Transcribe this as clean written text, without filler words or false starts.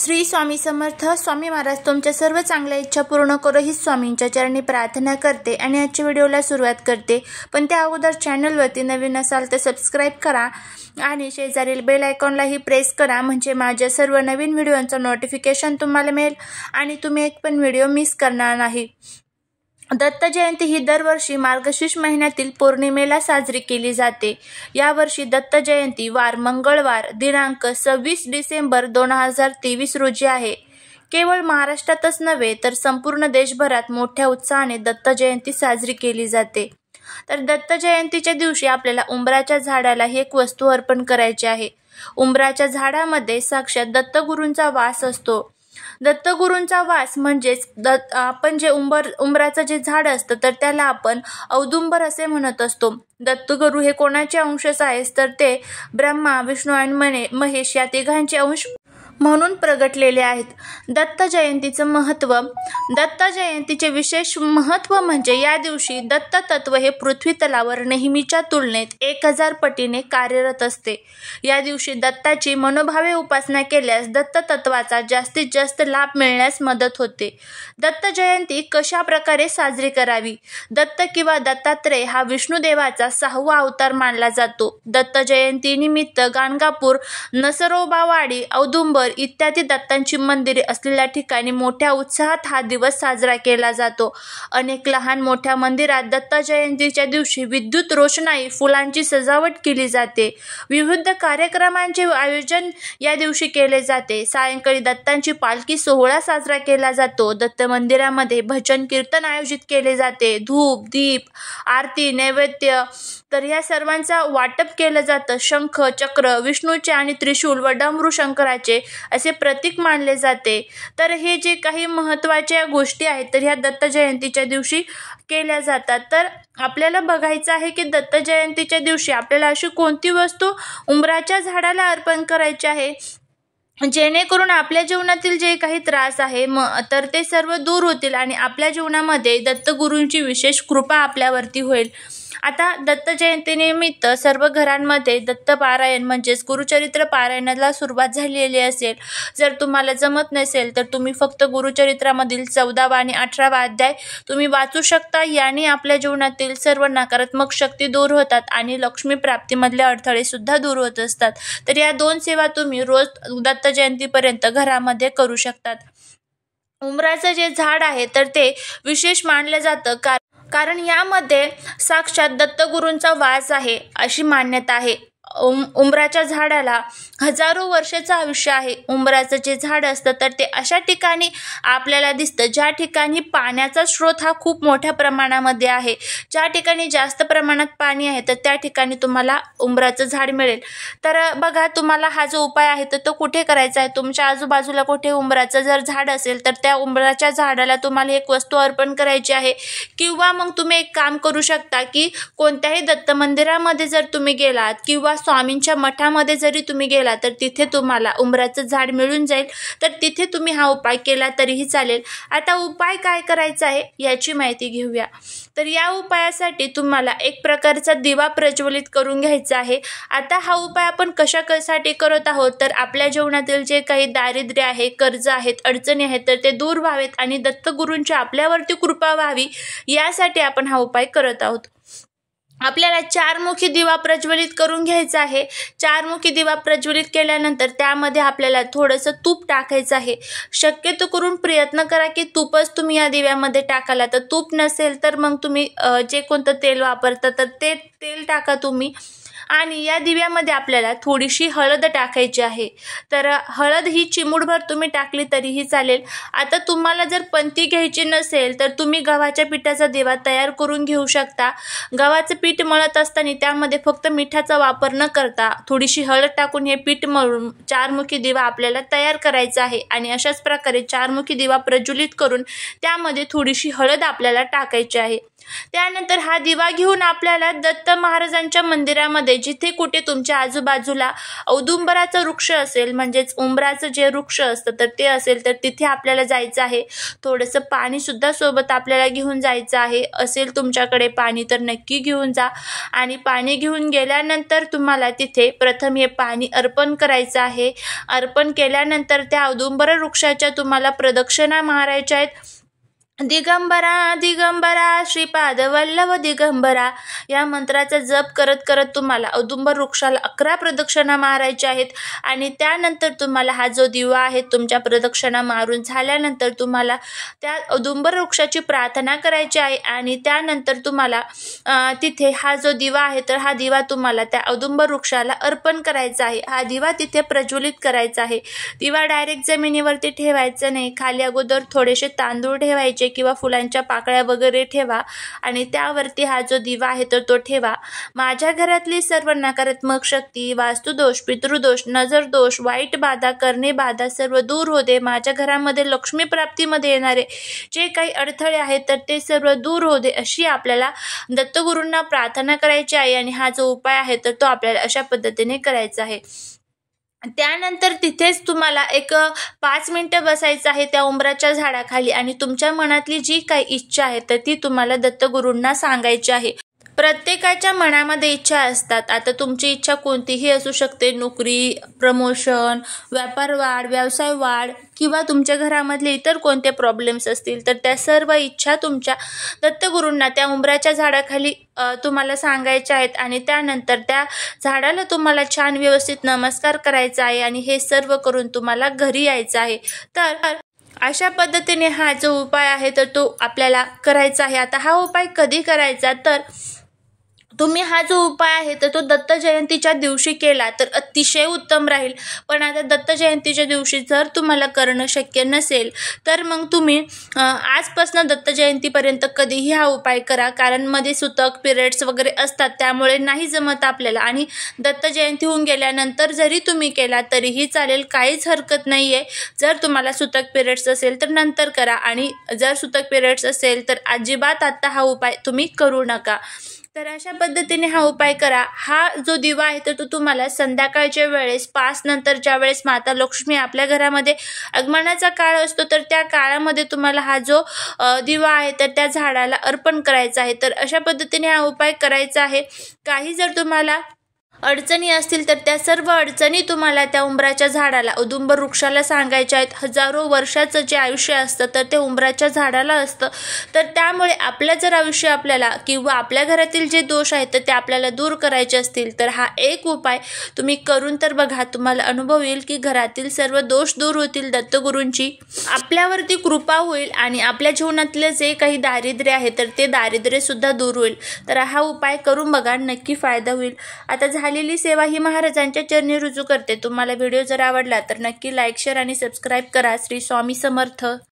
श्री स्वामी समर्थ. स्वामी महाराज तुमच्या सर्व चांगल्या इच्छा पूर्ण करो ही स्वामींच्या चरणी प्रार्थना करते आणि आजच्या व्हिडिओला सुरुवात करते. पण त्या अगोदर चॅनलवरती नवीन असाल तर सबस्क्राईब करा आणि शेजारील बेल आयकॉनलाही प्रेस करा, म्हणजे माझ्या सर्व नवीन व्हिडिओंचं नोटिफिकेशन तुम्हाला मिळेल आणि तुम्ही एक पण व्हिडिओ मिस करणार नाही. दत्त जयंती ही दरवर्षी मार्गशीर्ष महिन्यातील पौर्णिमेला साजरी केली जाते. यावर्षी दत्त जयंती वार मंगळवार दिनांक 26 डिसेंबर 2023 रोजी आहे. केवळ महाराष्ट्रातच नव्हे तर संपूर्ण देशभरात मोठ्या उत्साहाने दत्त जयंती साजरी केली जाते. तर दत्त जयंतीच्या दिवशी आपल्याला उंबराच्या झाडाला ही एक वस्तू अर्पण करायची आहे. उंबराच्या झाडामध्ये साक्षात दत्तगुरूंचा वास असतो. दत्तगुरूंचा वास म्हणजेच आपण जे उंबराचं जे झाड असतं तर त्याला आपण औदुंबर असे म्हणत असतो. दत्तगुरू हे कोणाचे अंशच आहेत तर ते ब्रह्मा विष्णू आणि महेश या तिघांचे अंश म्हणून प्रगटलेले आहेत. दत्त जयंतीचं महत्त्व. दत्त जयंतीचे विशेष महत्त्व म्हणजे या दिवशी दत्त तत्व हे पृथ्वी तलावर नेहमीच्या तुलनेत 1000 पटीने कार्यरत असते. या दिवशी दत्ताची मनोभावे उपासना केल्यास दत्त तत्वाचा जास्तीत जास्त लाभ मिळण्यास मदत होते. दत्त जयंती कशा प्रकारे साजरी करावी. दत्त किंवा दत्तात्रेय हा विष्णुदेवाचा 6वा अवतार मानला जातो. दत्त जयंतीनिमित्त गाणगापूर, नसरोबावाडी, औदुंबर इत्यादी दत्तांची मंदिरे असलेल्या ठिकाणी मोठ्या उत्साहात हा दिवस साजरा केला जातो. अनेक लहान मोठ्या मंदिरात दत्त जयंतीच्या दिवशी विद्युत रोषणाई, फुलांची सजावट केली जाते. विविध कार्यक्रमांचे आयोजन या दिवशी केले जाते. सायंकाळी दत्तांची पालखी सोहळा साजरा केला जातो. दत्त मंदिरामध्ये भजन कीर्तन आयोजित केले जाते. धूप, दीप, आरती, नैवेद्य तर या सर्वांचा वाटप केलं जातं. शंख, चक्र विष्णूचे आणि त्रिशूल व डमरू शंकराचे असे प्रतीक मानले जाते. तर हे जे काही महत्त्वाच्या गोष्टी आहेत तर ह्या दत्त जयंतीच्या दिवशी केल्या जातात. तर आपल्याला बघायचं आहे की दत्त जयंतीच्या दिवशी आपल्याला अशी कोणती वस्तू उंबराच्या झाडाला अर्पण करायची आहे जेणेकरून आपल्या जीवनातील जे काही त्रास आहे तर ते सर्व दूर होतील आणि आपल्या जीवनामध्ये दत्तगुरूंची विशेष कृपा आपल्यावरती होईल. आता दत्त जयंतीनिमित्त सर्व घरांमध्ये दत्त पारायण म्हणजेच गुरुचरित्र पारायणाला सुरुवात झालेली असेल. जर तुम्हाला जमत नसेल तर तुम्ही फक्त गुरुचरित्रामधील 14वा आणि 18वा अध्याय तुम्ही वाचू शकता. याने आपल्या जीवनातील सर्व नकारात्मक शक्ती दूर होतात आणि लक्ष्मी प्राप्तीमधले अडथळे सुद्धा दूर होत असतात. तर या 2 सेवा तुम्ही रोज दत्त जयंतीपर्यंत घरामध्ये करू शकतात. उंबराचं जे झाड आहे तर ते विशेष मानलं जातं कारण यामध्ये साक्षात दत्तगुरूंचा वास आहे अशी मान्यता आहे. उंबराच्या झाडाला हजारो वर्षाचं आयुष्य आहे. उंबराचं जे झाड असतं तर ते अशा ठिकाणी आपल्याला दिसतं ज्या ठिकाणी पाण्याचा स्रोत हा खूप मोठ्या प्रमाणामध्ये आहे. ज्या ठिकाणी जास्त प्रमाणात पाणी आहे तर त्या ठिकाणी तुम्हाला उंबराचं झाड मिळेल. तर बघा, तुम्हाला हा जो उपाय आहे तर तो कुठे करायचा आहे. तुमच्या आजूबाजूला कुठे उंबराचं जर झाड असेल तर त्या उंबराच्या झाडाला तुम्हाला एक वस्तू अर्पण करायची आहे. किंवा मग तुम्ही एक काम करू शकता की कोणत्याही दत्त मंदिरामध्ये जर तुम्ही गेलात किंवा स्वामींच्या मठामध्ये जरी तुम्ही गेला तर तिथे तुम्हाला उंबराचं झाड मिळून जाईल. तर तिथे तुम्ही हा उपाय केला तरीही चालेल. आता उपाय काय करायचा आहे याची माहिती घेऊया. तर या उपायासाठी तुम्हाला एक प्रकारचा दिवा प्रज्वलित करून घ्यायचा आहे. आता हा उपाय आपण कशासाठी करत आहोत तर आपल्या जीवनातील जे काही दारिद्र्य आहे, कर्ज आहेत, अडचणी आहेत तर ते दूर व्हावेत आणि दत्तगुरूंची आपल्यावरती कृपा व्हावी यासाठी आपण हा उपाय करत आहोत. आपल्याला 4मुखी दिवा प्रज्वलित करून घ्यायचा आहे. 4मुखी दिवा प्रज्वलित केल्यानंतर त्यामध्ये आपल्याला थोडंसं तूप टाकायचं आहे. शक्यतो करून प्रयत्न करा की तूपच तुम्ही या दिव्यामध्ये टाकाला. तर तूप नसेल तर मग तुम्ही जे कोणतं तेल वापरता तर ते तेल टाका तुम्ही. आणि या दिव्यामध्ये आपल्याला थोडीशी हळद टाकायची आहे. तर हळद ही चिमूटभर तुम्ही टाकली तरीही चालेल. आता तुम्हाला जर पंथी घ्यायची नसेल तर तुम्ही गव्हाच्या पिठाचा दिवा तयार करून घेऊ शकता. गव्हाचं पीठ मळत असताना त्यामध्ये फक्त मिठाचा वापर न करता थोडीशी हळद टाकून हे पीठ मळून 4मुखी दिवा आपल्याला तयार करायचा आहे. आणि अशाच प्रकारे 4मुखी दिवा प्रज्वलित करून त्यामध्ये थोडीशी हळद आपल्याला टाकायची आहे. त्यानंतर हा दिवा घेऊन आपल्याला दत्त महाराजांच्या मंदिरामध्ये जिथे कुठे तुमच्या आजूबाजूला औदुंबराचा वृक्ष असेल, म्हणजेच उंबराचं जे वृक्ष असतं तर ते असेल, तर तिथे आपल्याला जायचं आहे. थोडंसं पाणी सुद्धा सोबत आपल्याला घेऊन जायचं आहे. असेल तुमच्याकडे पाणी तर नक्की घेऊन जा. आणि पाणी घेऊन गेल्यानंतर तुम्हाला तिथे प्रथम हे पाणी अर्पण करायचं आहे. अर्पण केल्यानंतर त्या औदुंबर वृक्षाच्या तुम्हाला प्रदक्षिणा मारायच्या आहेत. दिगंबरा दिगंबरा श्रीपाद वल्लभ दिगंबरा या मंत्राचा जप करत करत तुम्हाला औदुंबर वृक्षाला 11 प्रदक्षिणा मारायच्या आहेत. आणि त्यानंतर तुम्हाला हा जो दिवा आहे, तुमच्या प्रदक्षिणा मारून झाल्यानंतर तुम्हाला त्या औदुंबर वृक्षाची प्रार्थना करायची आहे. आणि त्यानंतर तुम्हाला तिथे हा जो दिवा आहे तर हा दिवा तुम्हाला त्या औदुंबर वृक्षाला अर्पण करायचा आहे. हा दिवा तिथे प्रज्वलित करायचा आहे. दिवा डायरेक्ट जमिनीवरती ठेवायचा नाही. खाली अगोदर थोडेसे तांदूळ ठेवायचे किंवा फुलांच्या पाकळ्या वगैरे ठेवा आणि त्यावरती हा जो दिवा आहे तर तो ठेवा. माझ्या घरातली सर्व नकारात्मक शक्ती, वास्तुदोष, पितृदोष, नजरदोष, वाईट बाधा, करणे बाधा सर्व दूर होते. माझ्या घरामध्ये लक्ष्मी प्राप्तीमध्ये येणारे जे काही अडथळे आहेत तर ते सर्व दूर होते, अशी आपल्याला दत्तगुरूंना प्रार्थना करायची आहे. आणि हा जो उपाय आहे तर तो आपल्याला अशा पद्धतीने करायचा आहे. त्यानंतर तिथेच तुम्हाला एक 5 मिनिटं बसायचं आहे त्या उंबराच्या झाडाखाली आणि तुमच्या मनातली जी काही इच्छा आहे तर ती तुम्हाला दत्तगुरूंना सांगायची आहे. प्रत्येकाच्या मनामध्ये इच्छा असतात. आता तुमची इच्छा कोणतीही असू शकते. नोकरी, प्रमोशन, व्यापार वाढ, व्यवसाय वाढ किंवा तुमच्या घरामधले इतर कोणते प्रॉब्लेम्स असतील तर त्या सर्व इच्छा तुमच्या दत्तगुरूंना त्या उंबराच्या झाडाखाली तुम्हाला सांगायच्या आहेत. आणि त्यानंतर त्या झाडाला तुम्हाला छान व्यवस्थित नमस्कार करायचा आहे आणि हे सर्व करून तुम्हाला घरी यायचं आहे. तर अशा पद्धतीने हा जो उपाय आहे तर तो आपल्याला करायचा आहे. आता हा उपाय कधी करायचा, तर तुम्ही हा जो उपाय आहे तर तो दत्त जयंतीच्या दिवशी केला तर अतिशय उत्तम राहील. पण आता दत्त जयंतीच्या दिवशी जर तुम्हाला करणं शक्य नसेल तर मग तुम्ही आजपासून दत्त जयंतीपर्यंत कधीही हा उपाय करा. कारण मध्ये सुतक, पिरियड्स वगैरे असतात, त्यामुळे नाही जमत आपल्याला. आणि दत्त जयंती होऊन गेल्यानंतर जरी तुम्ही केला तरीही चालेल, काहीच हरकत नाही आहे. जर तुम्हाला सुतक, पिरियड्स असेल तर नंतर करा आणि जर सुतक, पिरियड्स असेल तर अजिबात आत्ता हा उपाय तुम्ही करू नका. तर अशा पद्धतीने हा उपाय करा. हा जो दिवा आहे तर तो तुम्हाला संध्याकाळच्या वेळेस 5 नंतर ज्या वेळेस माता लक्ष्मी आपल्या घरामध्ये आगमनाचा काळ असतो तर त्या काळामध्ये तुम्हाला हा जो दिवा आहे तर त्या झाडाला अर्पण करायचा आहे. तर अशा पद्धतीने हा उपाय करायचा आहे. काही जर तुम्हाला अडचणी असतील तर त्या सर्व अडचणी तुम्हाला त्या उंबराच्या झाडाला, औदुंबर वृक्षाला सांगायच्या आहेत. हजारो वर्षाचं जे आयुष्य असतं तर ते उंबराच्या झाडाला असतं. तर त्यामुळे आपलं जर आयुष्य आपल्याला किंवा आपल्या घरातील जे दोष आहेत तर ते आपल्याला दूर करायचे असतील तर हा एक उपाय तुम्ही करून तर बघा. तुम्हाला अनुभव येईल की घरातील सर्व दोष दूर होतील. दत्तगुरूंची आपल्यावरती कृपा होईल आणि आपल्या जीवनातले जे काही दारिद्र्य आहे तर ते दारिद्र्य सुद्धा दूर होईल. तर हा उपाय करून बघा, नक्की फायदा होईल. आता झालेली सेवा ही महाराजांच्या चरणी रुजू करते. तुम्हाला व्हिडिओ जर आवडला तर नक्की लाईक, शेअर आणि सबस्क्राईब करा. श्री स्वामी समर्थ.